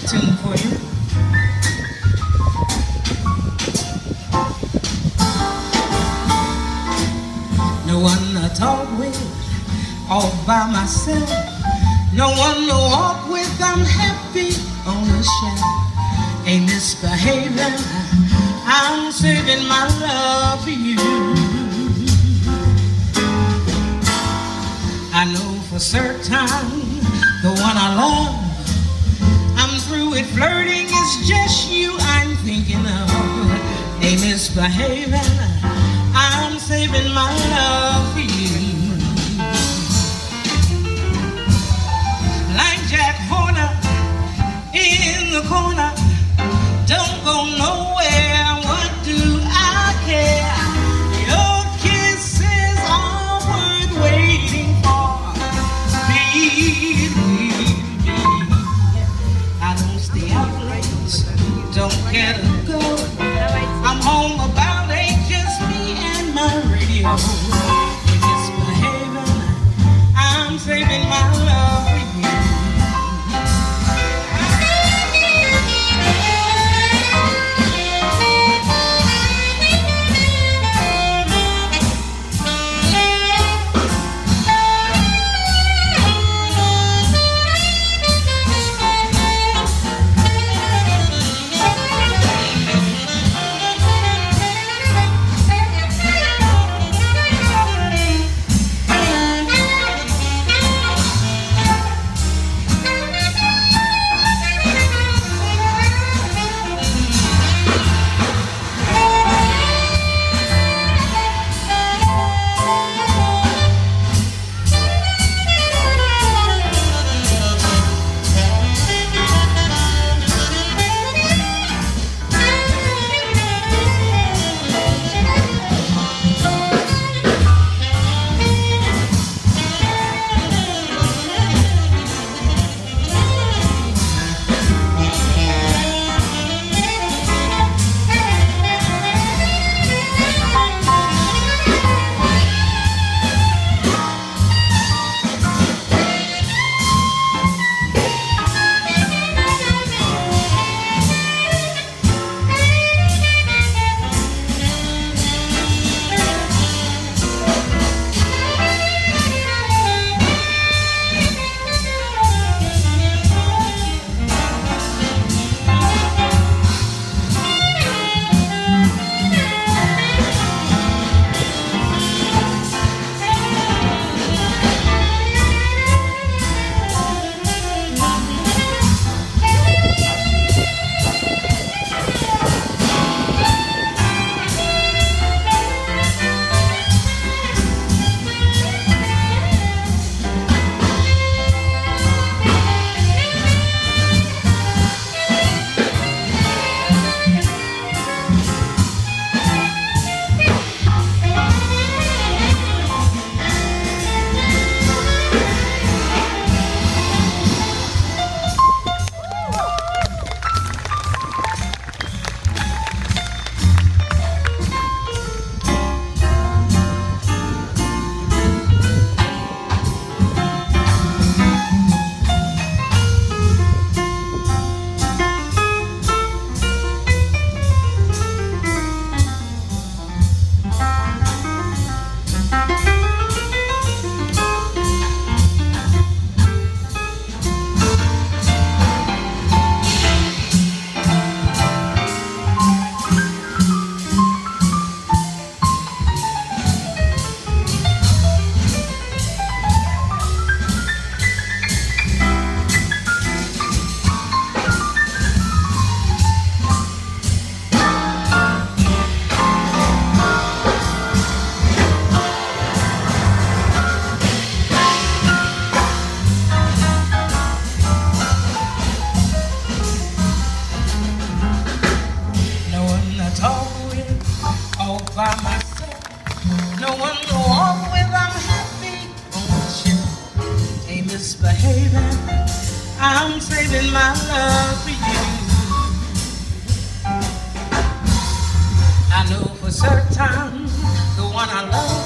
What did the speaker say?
tune for you. No one to talk with, all by myself. No one to walk with, I'm happy on the shelf. Ain't misbehaving, I'm saving my love for you. I know for certain the one I love, I'm through with flirting, it's just you I'm thinking of. Ain't misbehaving, I'm saving my love for you. Like Jack Horner in the corner, don't go nowhere, what do I care? Your kisses are worth waiting for. Believe me, I don't stay out late, don't care to go. I'm home about 8, just me and my radio. If it's behaving, I'm saving my love for you. By myself, no one to walk with, I'm happy on the ship. Ain't misbehaving, I'm saving my love for you. I know for certain the one I love